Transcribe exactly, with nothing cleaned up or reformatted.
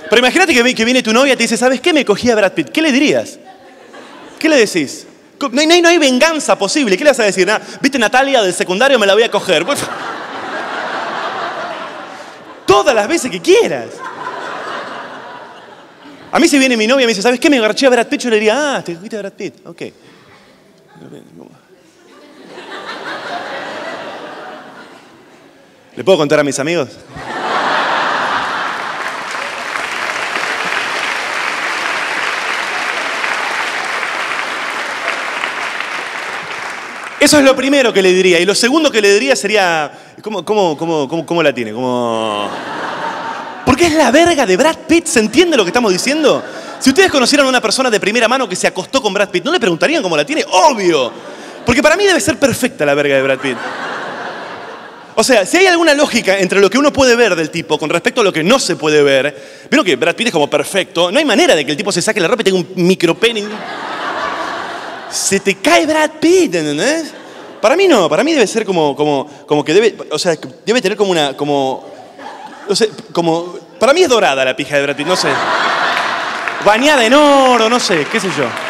Pero imagínate que, que viene tu novia y te dice, ¿sabes qué? Me cogí a Brad Pitt. ¿Qué le dirías? ¿Qué le decís? No hay, no hay, no hay venganza posible. ¿Qué le vas a decir? Nah, ¿viste Natalia del secundario? Me la voy a coger. Pues, todas las veces que quieras. A mí si viene mi novia y me dice, ¿sabes qué? Me garché a Brad Pitt. Yo le diría, ah, te cogiste a Brad Pitt. Ok. ¿Le puedo contar a mis amigos? Eso es lo primero que le diría. Y lo segundo que le diría sería... ¿Cómo, cómo, cómo, cómo, cómo la tiene? ¿Cómo... Porque es la verga de Brad Pitt. ¿Se entiende lo que estamos diciendo? Si ustedes conocieran a una persona de primera mano que se acostó con Brad Pitt, ¿no le preguntarían cómo la tiene? ¡Obvio! Porque para mí debe ser perfecta la verga de Brad Pitt. O sea, si hay alguna lógica entre lo que uno puede ver del tipo con respecto a lo que no se puede ver, vieron que Brad Pitt es como perfecto, no hay manera de que el tipo se saque la ropa y tenga un micropene. Se te cae Brad Pitt, ¿entendés? Para mí no, para mí debe ser como, como, como que debe, o sea, debe tener como una, como, no sé, como, para mí es dorada la pija de Brad Pitt, no sé. Bañada en oro, no sé, qué sé yo.